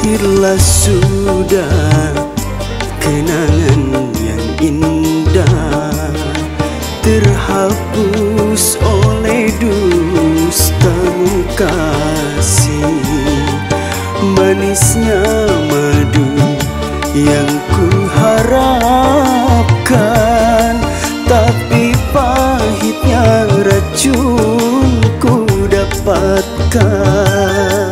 berakhirlah sudah kenangan yang indah, terhapus oleh dustamu kasih. Manisnya madu yang ku harapkan, tapi pahitnya racun ku dapatkan.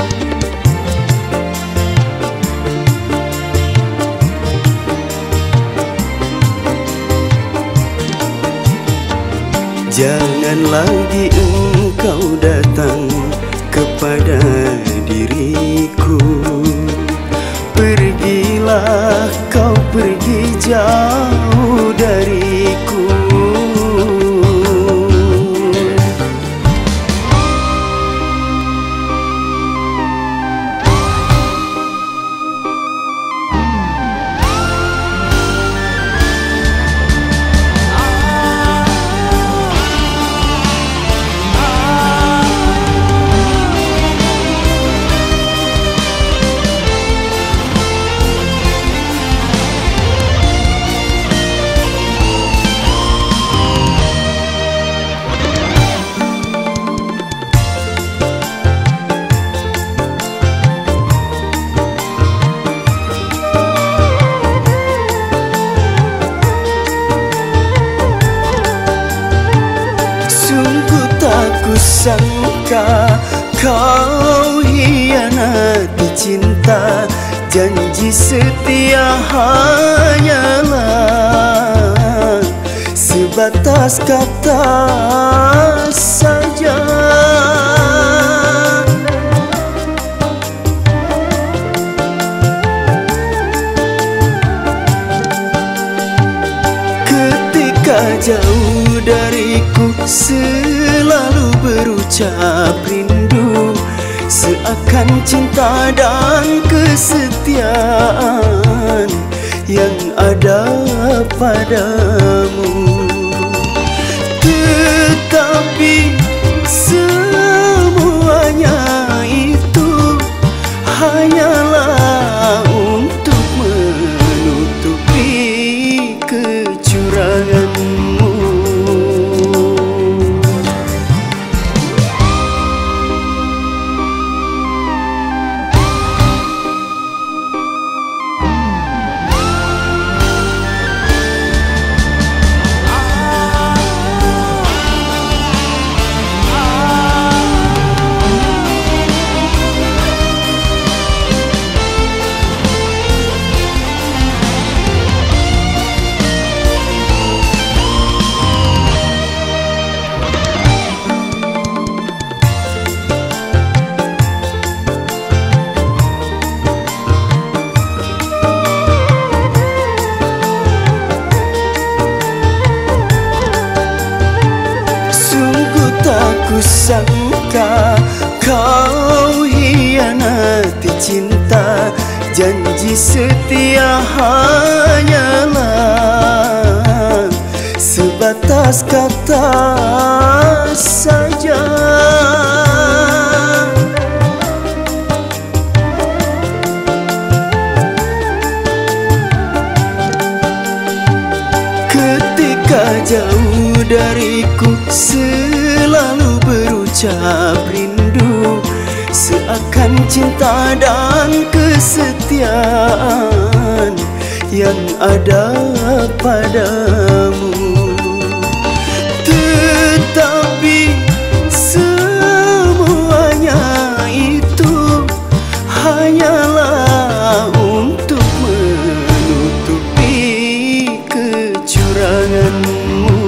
Jangan lagi engkau datang kepada diriku. Pergilah kau, pergi jauh dariku. Sangka kau hianati cinta, janji setia hanyalah sebatas kata saja. Ketika jauh dariku selalu berucap rindu, seakan cinta dan kesetiaan yang ada padamu. Tetapi semuanya itu hanyalah untuk menutupi kecuranganmu. Kusangka kau hianati cinta, janji setia hanyalah sebatas kata saja. Ketika jauh dariku selalu berucap rindu, seakan cinta dan kesetiaan yang ada padamu. Tetapi semuanya itu hanyalah untuk menutupi kecuranganmu.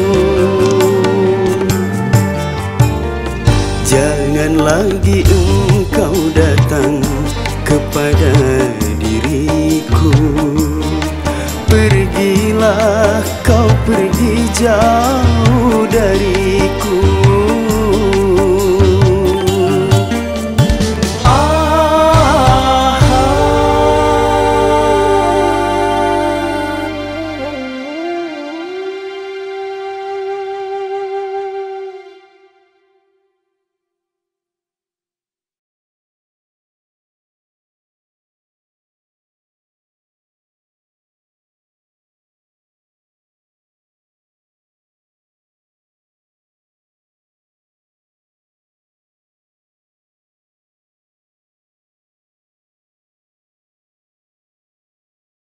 Jangan lagi engkau datang kepada diriku. Pergilah kau, pergi jauh dari